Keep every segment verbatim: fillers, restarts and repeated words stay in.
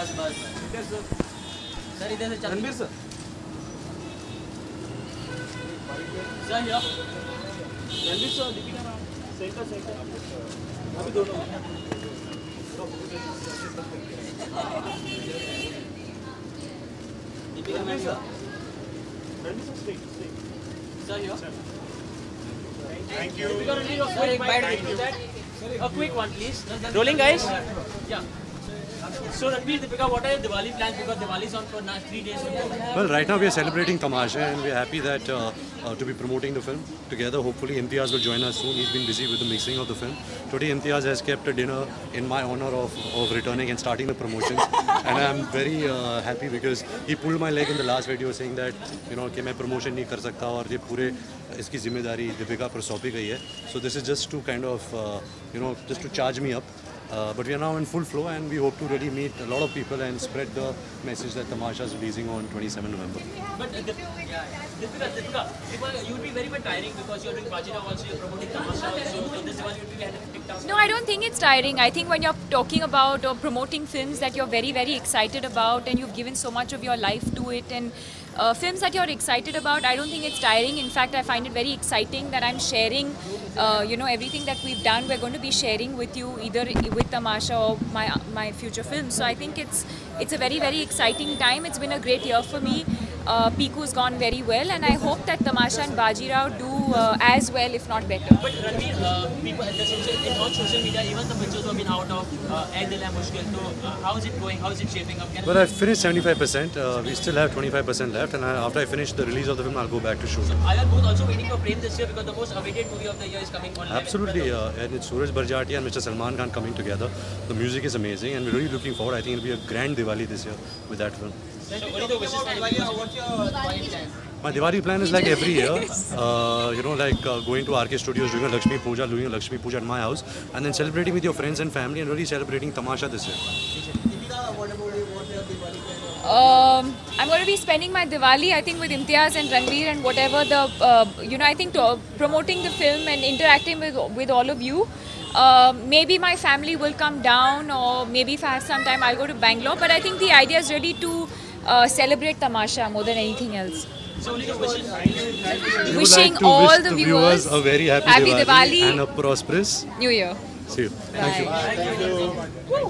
बस बस सर इधर से चल रणबीर सर सर या Ranbir sir Deepika ma'am centre centre अभी दोनों Deepika ma'am sir Ranbir sir straight straight sir या Thank you. Sir, एक bite देखो that. A quick one, please. Rolling, guys. Yeah. So, Ranbir, Deepika, what are your Diwali plans? Because Diwali is on for now three days. Well, right now we are celebrating Tamasha, and we are happy that uh, uh, to be promoting the film together. Hopefully, Imtiaz will join us soon. He's been busy with the mixing of the film. Today, Imtiaz has kept a dinner in my honor of, of returning and starting the promotions, and I am very uh, happy because he pulled my leg in the last video, saying that you know कि मैं promotion नहीं कर सकता और ये पूरे इसकी जिम्मेदारी दीपिका पर सौंपी गई है. So this is just to kind of uh, you know just to charge me up. Uh, but we are now in full flow, and we hope to really meet a lot of people and spread the message that Tamasha is releasing on twenty-seventh November. But uh, Deepika, Deepika, Deepika, you would be very much tiring because you are doing Bajirao also, you are promoting Tamasha also. So this one you would be a big task. No, I don't think it's tiring. I think when you're talking about or promoting films that you're very, very excited about and you've given so much of your life to it, and uh, films that you're excited about, I don't think it's tiring. In fact, I find it very exciting that I'm sharing, uh, you know, everything that we've done. We're going to be sharing with you either with Tamasha or my my future films. So I think it's it's a very, very exciting time. It's been a great year for me. Uh, Piku's gone very well, and I hope that Tamasha and Bajirao do uh, as well, if not better. But Ranbir, uh, people at the social, in on social media, even the pictures have been out of uh, Ae Dil Hai Mushkil. So uh, how is it going? How is it shaping up? Can Well, I've finished seventy-five percent. Uh, we still have twenty-five percent left, and I, after I finish the release of the film, I'll go back to shoot. Are you both also waiting for Prem this year because the most awaited movie of the year is coming on? Absolutely, uh, and it's Suraj Barjatya and Mister Salman Khan coming together. The music is amazing, and we're really looking forward. I think it'll be a grand Diwali this year with that film. So what are the wishes and what's your Diwali plan? My Diwali plan is like every year, uh, you know, like uh, going to R K Studios, doing a Lakshmi Puja, doing a Lakshmi Puja at my house, and then celebrating with your friends and family, and really celebrating Tamasha this year. Um, I'm going to be spending my Diwali, I think, with Imtiaz and Ranbir and whatever the, uh, you know, I think to, promoting the film and interacting with with all of you. Uh, maybe my family will come down, or maybe if I have some time, I'll go to Bangalore. But I think the idea is really to uh, celebrate Tamasha more than anything else. So only the wishes. We Wishing would like to all wish the the viewers, viewers a very happy, happy Diwali, Diwali and a prosperous New Year. See you. Thank you.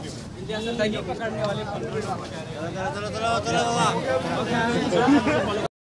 Thank you.